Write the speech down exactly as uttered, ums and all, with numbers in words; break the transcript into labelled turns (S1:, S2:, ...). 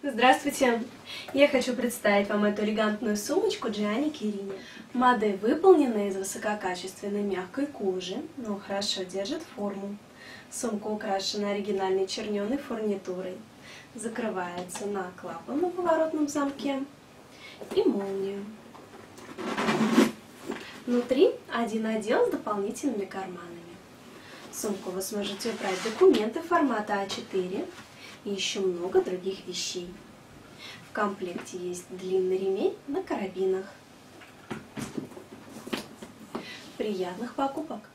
S1: Здравствуйте! Я хочу представить вам эту элегантную сумочку Gianni Chiarini. Модель выполнена из высококачественной мягкой кожи, но хорошо держит форму. Сумка украшена оригинальной черненой фурнитурой. Закрывается на клапан на поворотном замке и молнию. Внутри один отдел с дополнительными карманами. В сумку вы сможете убрать документы формата а четыре и еще много других вещей. В комплекте есть длинный ремень на карабинах. Приятных покупок!